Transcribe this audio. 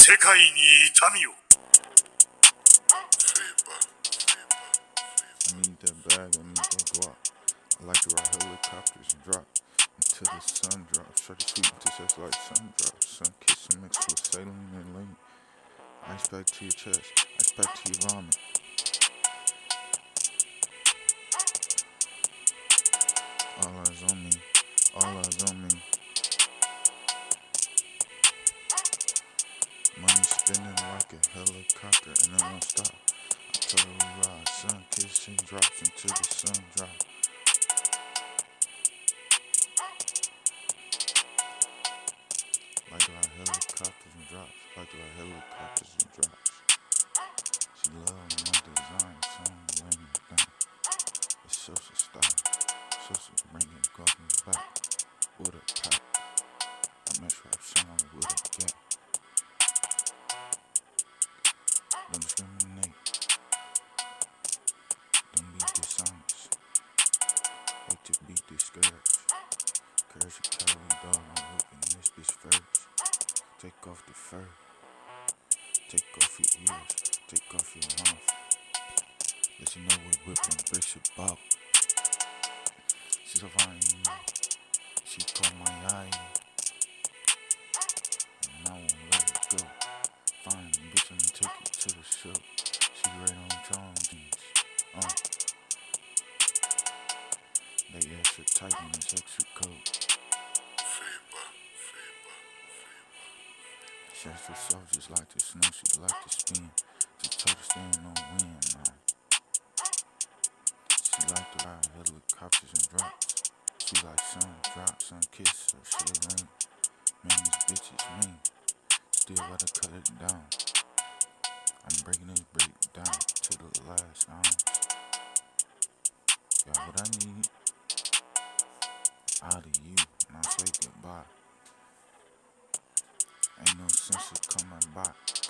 世界に痛みを。 I need that bag, I need that guap. I like to ride helicopters and drop until the sun drops. Shorty sweet until sex like sun drops. Sun kissing mixed with saline and lean. Ice back to your chest, ice back to your vomit. All eyes on me, all eyes on me. Money spinning like a helicopter and it won't stop. I told her we ride, sun kissing drops until the sun drops. Like to ride helicopters and drops, like to ride helicopters and drops. She love my design, so I'm laying it down. It's social style, social bringing golfing back with a pack. I mess rap sound with a gap. Don't discriminate, don't be dishonest, hate to be discouraged. Courage a cowardly dog, I'm whipping this bitch first. Take off the fur, take off your ears, take off your mouth. Let you know what whipping bricks about. She's so fine, she caught my eye, and I won't let it go. Fine, bitch, I'ma take you to the show. She right on John jeans, they extra tight in this extra coat. She extra soft just like the snow, she like to spin. Just told her stand on wind, man. She like to ride helicopters and drops. She like sun drop, sun kiss her, shit rain. Man, this bitch is mean. Still gotta cut it down. I'm breaking this break down to the last ounce. Got what I need out of you, and I say goodbye. Ain't no sense of coming back.